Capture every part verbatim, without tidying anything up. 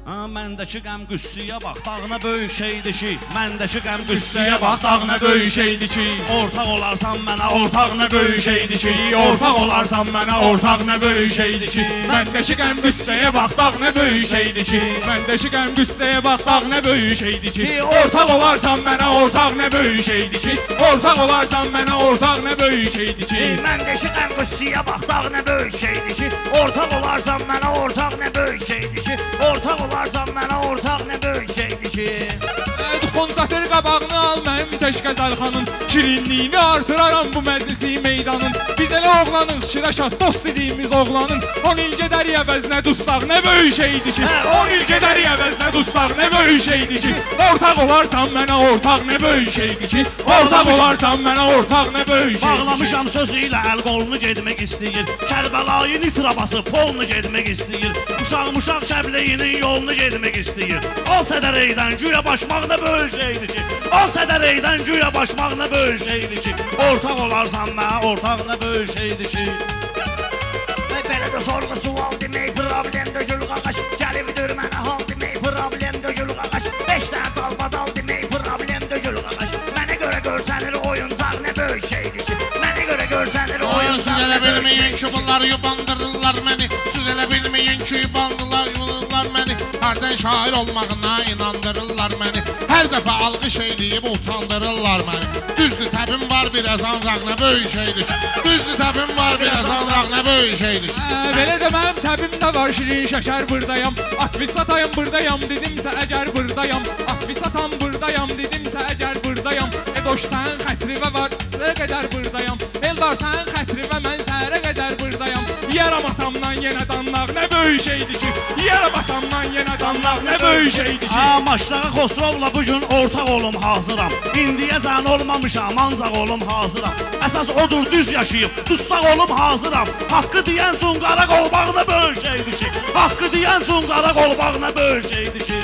Məndəki qəm qüssüyə bax, dağına böyük şeydir ki. Məndəki qəm qüssüyə bax, dağına böyük şeydir ki. Ortaq olarsan mənə, ortaq nə böyük şeydir ki. Ortaq olarsan mənə, ortaq nə böyük şeydir ki. Məndəki qəm qüssəyə bax, dağ nə böyük şeydir ki. Məndəki qəm qüssəyə bax, dağ nə böyük şeydir ki. Ortaq olarsan mənə, ortaq nə böyük şeydir ki. Ortaq olarsan mənə, ortaq nə böyük şeydir ki. Məndəki qəm qüssəyə bax, dağ nə böyük şeydir ki. Ortaq olarsan mənə, ortaq nə böyük şeydir ki. Ortaq olarsan mənə, ortaq nə böyük şeydir ki. Xonçatır qabağını al mənim tək qəzəlxanın. Şirinliyini artıraram bu məclisi meydanın. Biz elə oğlanıq ki, rəşad dost dediyimiz oğlanın. On il gedərik əvəzinə dustaq nə böyük şeydir ki. On il gedərik əvəzinə dustaq nə böyük şeydir ki. Ortaq olarsan mənə, ortaq nə böyük şeydir ki. Ortaq olarsan mənə, ortaq nə böyük şeydir ki. Bağlamışam sözü ilə əl qolunu gedmək istəyir. Kərbəlayı nitra basıb polunu gedmək istəyir. Uşaq-muşaq kəbləyinin yolunu gedmək istəyir. Al sədərəydən güya başmaq nə böyük şeydir ki. Al sədərəydən güya başmaq nə böyük şeydir ki. Ortaq olarsan mənə, ortaq nə böyük şeydir ki. Belə də sorğu sual demək, problem dökül qaqaş. Gəlibdir mənə hal demək, problem dökül qaqaş. Beş dənə dalbadal demək, problem dökül qaqaş. Mənə görə görsənir oyuncaq nə böyük şeydir ki. Mənə görə görsənir oyuncaq siz elə bilməyin ki, bunlar yubandırırlar məni. Siz elə bilməyin ki, yubandılar, yubandılar məni. Hərdən şair olmağına inandırırlar məni. Hər dəfə alqış eləyib utandırırlar məni. Düzdür təbim var biraz ancaq nə böyük şeydir ki. Düzdür təbim var biraz ancaq nə böyük şeydir ki. Belə də mənim təbim də var, şirin şəkər buradayam. Atviç satayım buradayam dedimsə əgər buradayam. Atviç satan buradayam dedimsə əgər buradayam. Edoş sənin xətrivə var, nə qədər buradayam. Eldar sənin xətrivə mən səhərə qədər buradayam. Yərəm atamdan yenə danlaq nə böyük şeydir ki. Yərəm atamdan yenə danlaq nə böyük şeydir ki. Ha, Maşdağa Xosrovla bugün ortaq olum hazıram. İndiyəcən olmamışam, ancaq olum hazıram. Əsas odur düz yaşayıb, dustaq olum hazıram. Haqqı deyən üçün qara qolbaq nə böyük şeydir ki. Haqqı deyən üçün qara qolbaq nə böyük şeydir ki.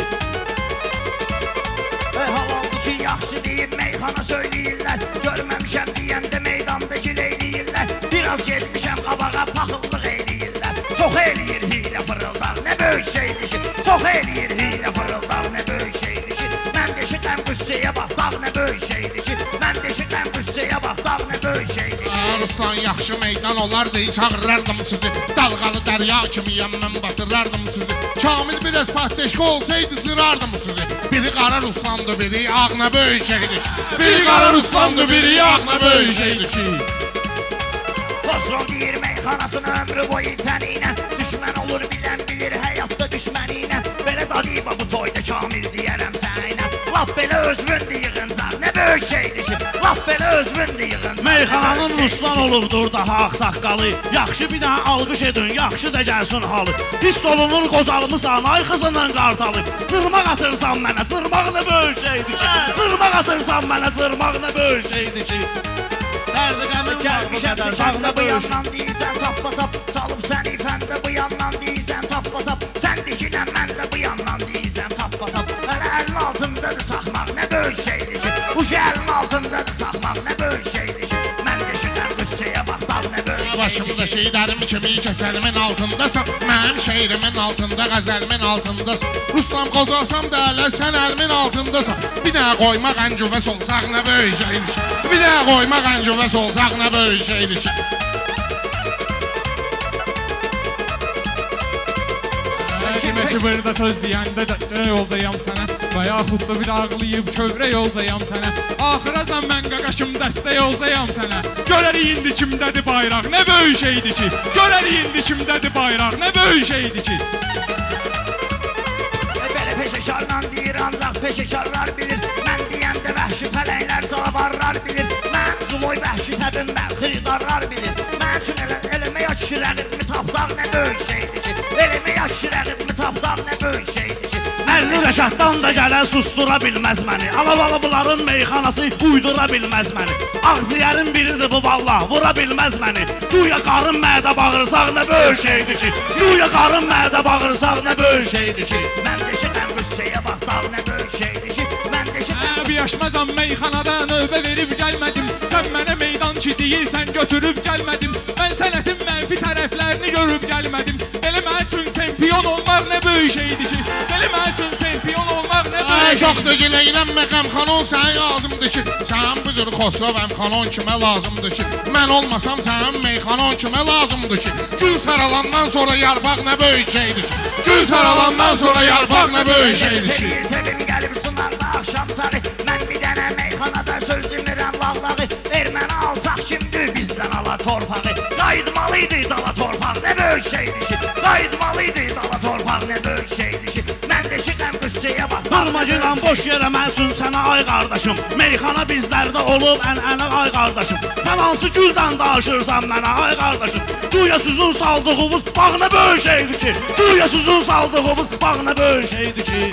Halaldır ki, yaxşı deyib meyxana söyləyirlər. Görməmişəm deyəndə meydandakı leyliyirlər. Biraz getmişəm qabağa paxıllıq eləyirlər. Çox eləyir hilə fırıldaq nə böyük şeydir ki. Çox eləyir hilə fırıldaq nə böyük şeydir ki. Məndəki qəm qüssəyə bax, dağ nə böyük şeydir ki. Məndəki qəm qüssəyə bax, dağ nə böyük şeydir ki. Ruslan yaxşı meydan olardı, çağırırdım sizi. Dalğalı dərya kimiyəm mən batırardım sizi. Kamil biraz pahdeşki olsaydı cırardım sizi. Biri qara Ruslandı, biri ağ nə böyük şeydir ki. Biri qara Ruslandı, biri ağ nə böyük şeydir ki. Xosrov deyir meyxanasını ömrü boyu təniylə. Düşmən olur bilən bilir həyatda düşməniylə. Belə daliba bu toyda Kamil deyərəm sənə. Lap belə özvündü yığıncaq nə böyük şeydir ki. Lap belə özvündü yığıncaq. Meyxananın Ruslan olubdur daha ağsaqqalı. Yaxşı bir dənə alqış edin, yaxşı da gəlsin halı. Hiss olunur qozalmısan, ay xızından qartalı. Cırmaq atırsan mənə, cırmaq nə böyük şeydir ki. Cırmaq atırsan mənə, cırmaq nə böyük şeydir ki. Dərdi qəmin var bu qədər, bağda bu yandan deyirsən tappa tap. Salıb səni fəndə bu yandan deyirsən tappa tap. Sən dikilən mən də bu yandan deyirsən tappa tap. Hələ əlin altındadır saxmaq nə böyük şeydir ki. Bu şey əlin altındadır saxmaq nə böyük şeydir ki. Mən də şəkər qüssəyə bax, dağ nə böyük şeydir ki. Başımda şehilərim kimi kəsəlimin altındasan. Mənim şehrimin altında, qəzəlimin altındasın. Ruslan qozalsam da hələ sən əlimin altındasan. Bir dənə qoyma qəncüvə solsaq nə böyük şeydir ki. Bir dənə qoyma qəncüvə solsaq nə böyük şeydir ki. Kiməşi burada söz deyəndə dörə olacağım sənə. Və yaxud da bir ağlayıb kövrək olacağım sənə. Axıracan mən qaqaşım dəstək olacağım sənə. Görərik indi kimdədir bayraq nə böyük şeydir ki. Görərik indi kimdədir bayraq nə böyük şeydir ki. Belə peşəkarla deyir ancaq peşəkarlar bilir. Mən deyəndə vəhşi pələklər canavarlar bilir. Mən zuloy vəhşi təbim mən xiridarlar bilir. Mən üçün elə, eləmək açı rəqibimi tapdaq nə böyük şeydir ki. Eləmək açı rəqibimi tapdaq nə böyük şeydir ki. Əlli rəşaddan da gələn sustura bilməz məni. Alabalıbların meyxanası uydura bilməz məni. Ağziyərin biridir bu valla, vura bilməz məni. Güya qarın mədə bağırsaq nə böyük şeydir ki. Güya qarın mədə bağırsaq nə böyük şeydir ki. Mən də şəkəm qüssəyə bax, dağ nə böyük şeydir ki. Mən də şəkəm Yaşmazam meyxanada növbə verib gəlmədim. Sən mənə meydan ki deyirsən götürüb gəlmədim. Mən sənətin mənfi tərəflərini görüb gəlmədim. Belə mən üçün sempiyon olmaq nə böyük şeydir ki. Belə mən üçün çempion olmaq nə Ay, böyük çoxdur ki, leylənmə qəmxanon sənə lazımdır ki, sən bu cür Xosrov əmxanon kimə lazımdır ki, mən olmasam sənin meyxanon kimə lazımdır ki, gül saralandan sonra yarpaq nə böyük şeydir ki, gül saralandan sonra yarpaq nə böyük şeydir ki. Tebir tebim gəlib sınarda axşam sarı, mən bir dənə meyxanada söz demirəm lağlağı, erməni alsaq kimdir bizdən ala torpağı, qayıtmalıydı dala torpaq nə böyük şeydir ki, qayıtmalıydı dala torpaq nə böyük şeydir ki, mən də şiqəm qüssəyə bax. Durmacıdan boş yerə mən üçün sənə ay qardaşım, meyxana bizlərdə olub ən-ənə ay qardaşım, sən hansı güldən danışırsan mənə ay qardaşım, güya sizin saldığınız bağ nə böyük şeydir ki, güya sizin saldığınız bağ nə böyük şeydir ki.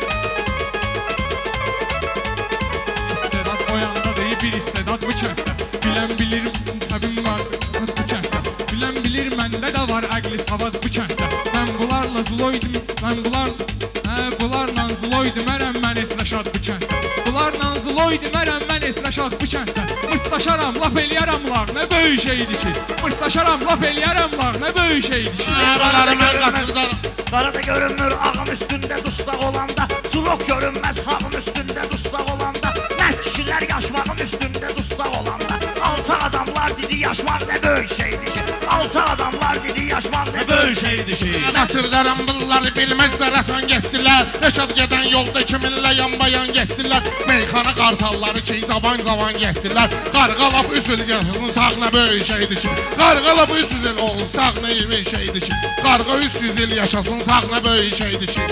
İstedad o yanda deyil bir istedad bu kənddə, bilən bilir təbim var bu kənddə, bilən bilir məndə də var əqli savad bu kənddə, mən bunlarla zloydim, mən bunlar Hə, bunlarla zloydim, ərəm mən esrəşad bu kənddə, bunlarla zloydim, ərəm mən esrəşad bu kənddə, mırtlaşaram, laf eləyərəmlar, nə böyük şeydir ki, mırtlaşaram, laf eləyərəmlar, nə böyük şeydir ki. Nəbələri mən qatırdarım. Qarada görünmür ağın üstündə dustaq olanda, Sulok görünməz hağın üstündə dustaq olanda, Mərd kişilər yaşmağın üstündə dustaq olanda, Alçaq adamlar dedi yaşmaq nə böyük şeydir ki, Alçaq adamlar dedi yaşmaq nə böyük şeydir ki. Qatırdarım bunları bilməzlər, əsən getdilər, Rəşad gedən yolda kiminlə yanbayan getdilər, Meyxana qartalları ki cavan cavan getdilər, Qarqalap üsül yaşasın sağ nə böyük şeydir ki, Qarqalap üç yüz il olsun sağ nə böyük şeydir ki, Qarqa üç yüz il yaşasın sağ nə böyük şeydir ki.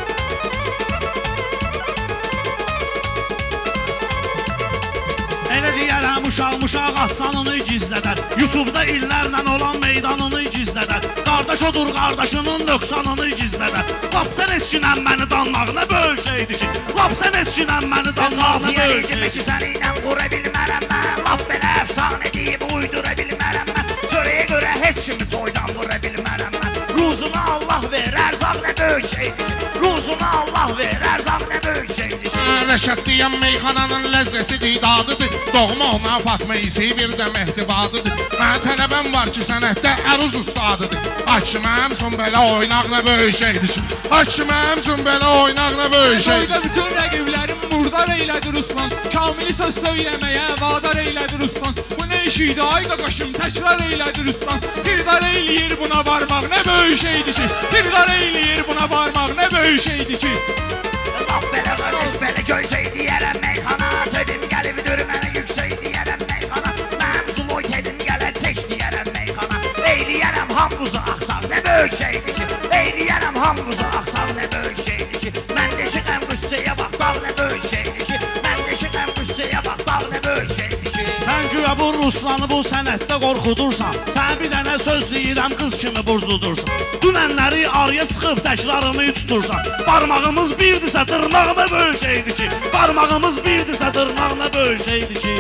Elə deyərəm uşaq-muşaq atsanını gizlədər, YouTube'da illərlə olan meydanını gizlədər, qardaş odur qardaşının nöqsanını gizlədər, lap sən etkinən məni danmaq nə böyük şeydir ki, lap sən etkinən məni danmaq nə böyük şeydir ki. Səninlə qura bilmərəm mən, lap belə əfsanə deyib uydura bilmərəm mən, Çörəyə görə heç kimi toydan vura bilmərəm mən, Ruzuna Allah ver, ərzaq nə böyük şeydir ki, Ruzuna Allah ver, ərzaq nə böyük şeydir ki. Rəşad deyən meyxananın ləzzəti didadıdır, Doğma ona Fatma isi bir də mehtibadıdır, Mənə tələbəm var ki sənətdə əruz ustadıdır, Aç ki mənim üçün belə oynaq nə böyük şeydir ki, Aç ki mənim üçün belə oynaq nə böyük şeydir. Toyda bütün rəqiblərim murdar eylədir Ruslan, Kamili söz söyləməyə vadar eylədir Ruslan, Bu nə iş idi ay qaqaşım təkrar eylədir Ruslan, Pirdar eyləyir buna varmaq nə böyük şeydir ki, Pirdar eyləyir buna varmaq nə böyük şeydir ki. Lap belə qardeş belə gölsək deyərəm meyxana, Tebim gəlibdir mənə yüksək deyərəm meyxana, Mənim Zloy tebim gələ tək deyərəm meyxana, Eyləyərəm hambuzu axsaq nə böyük şeydir ki, Eyləyərəm hambuzu axsaq nə böyük şeydir ki, Mən də şiqəm qüssəyə bax dağ nə böyük şeydir ki, Mən də şiqəm qüssəyə bax dağ nə böyük şeydir ki. Sən güya bu Ruslanı bu sənətdə qorxudursan, Sən bir dənə söz deyirəm qız kimi burzudursan, Dünənləri arıya çıxıb təkrarımı tutursan, Barmağımız birdirsə dırnaq nə böyük şeydir ki, Barmağımız birdirsə dırnaq nə böyük şeydir ki.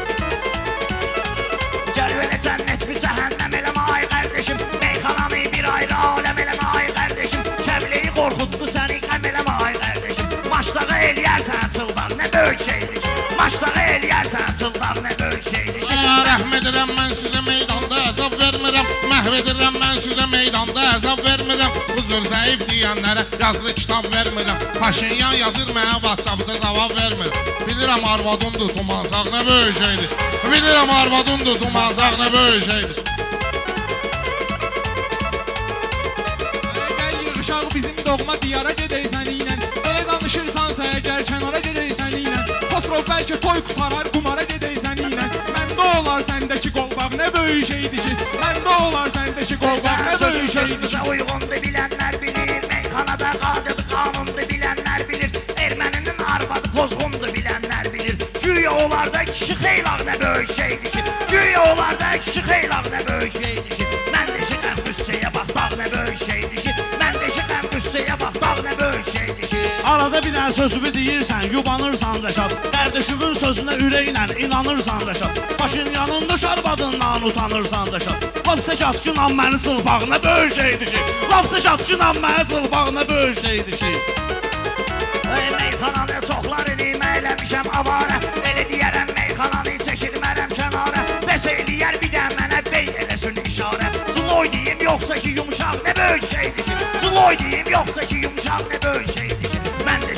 Gəl belə cənnət bir cəhənnəm eləmə ay qardeşim, Meyxanamı bir ayrı aləm eləmə ay qardeşim, Kəbleyi qorxutdu səni qəm eləmə ay qardeşim, Maçdağı eləyərsən çıldan nə böyük şeydir ki, Maçdağı eləyərsən çıldan nə böyük şeydir ki. Rəhm edirəm mən sizə meydanda əzab vermirəm, Məhv edirəm mən sizə meydanda əzab vermirəm, Bu cür zəif deyənlərə yazılı kitab vermirəm, Paşinyan yazır mənə WhatsAppda cavab vermirəm, Bilirəm arvadımdır tumansaq nə böyük şeydir, Bilirəm arvadımdır tumansaq nə böyük şeydir. Gəl yığışaq bizim doğma diyara gedək səninlə, Belə danışırsansa əgər kənara gedək səninlə, Xosrov bəlkə toy qutarar qumara gedək səninlə, Məndə olar səndəki qolbaq nə böyük şeydir ki, Məndə olar səndəki qolbaq nə böyük şeydir ki. Uyğundur bilənlər bilir, Meyxanada qadıdır qanundur bilənlər bilir, Erməninin arvadı pozğundur bilənlər bilir, Güya olarda kişi xeylaq nə böyük şeydir ki, Güya olarda kişi xeylaq nə böyük şeydir ki, Mən də şiqəm qüssəyə bax dağ nə böyük şeydir ki, Mən də şiqəm qüssəyə bax dağ nə böyük şeydir ki. Arada bir dənə sözümü deyirsən, yubanırsan Rəşad, Qərdəşimin sözünə ürəklə inanırsan Rəşad, Paşinyanın döşarbadından utanırsan Rəşad, Lapsək atçınan məni çılpaq nə böyük şeydir ki, Lapsək atçınan məni çılpaq nə böyük şeydir ki. Ey meyxananı çoxlar eləyim eləmişəm avarə, Elə deyərəm meyxananı çəkilmərəm kənara, Bəs eləyər bir də mənə bey eləsin işarə, Zloy deyim yoxsa ki yumuşaq nə böyük şeydir ki, Zloy deyim yoxsa ki yumuşaq nə böyük şeydir ki, Mən də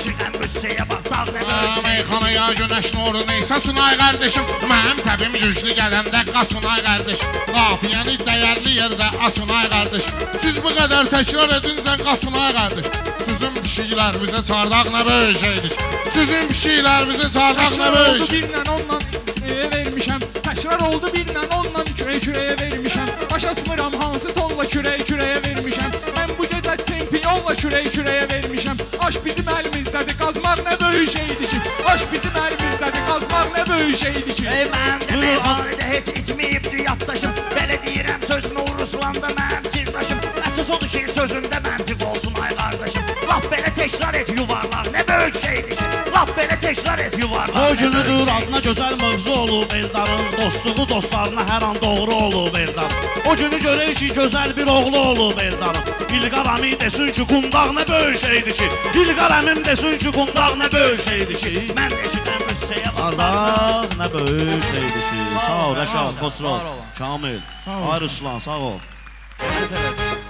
ya günəş nuru neysə sunay qardaşım. Mənim təbim güclü gələndə qaçınay qardaşım. Qafiyəni dəyərli yerdə açınay qardaşım. Siz bu qədər təkrar edinsən qaçınay qardaşım. Sizin pişiklərimizə çardaq nə böyük şeydik. Sizin pişiklərimizə çardaq nə böyük şeydik. Birlə ondan kürəyə vermişəm. Təkrar oldu birlə ondan kürək kürəyə vermişəm. Baş açmıram hansı tolla kürək kürəyə vermişəm. Mən bu gecə çempionla kürək kürəyə vermişəm. Aş bizim əlimizdədir, qazmaq nə böyük şeydir ki. Aş bizim əlimizdədir, qazmaq nə böyük şeydir ki. Ey mənim də meyxanədə heç itməyibdi yaddaşım. Belə deyirəm sözümə Uruslanda mənim sirdaşım. Əsas odur ki sözündə məntiq olsun ay qardaşım. Lap belə təkrar et yuvarlar nə böyük şeydir ki. Lap belə təkrar et yuvarlar. O günüdür adına gözəl mövzu olub Eldarın. Dostluğu dostlarına hər an doğru olub Eldar. O günü görək ki gözəl bir oğlu olub Eldarın. İlqar əmi desin ki qundaq nə böyük şeydir ki. İlqar əmim desin ki qundaq nə böyük şeydir ki. Mən də eşidən qüssəyə Qardaq nə böyük şeydir ki. Sağ ol Rəşad, Xosrov, Var olun. Kamil, Sağ ol. Ay Ruslan, sağ ol. Var olun.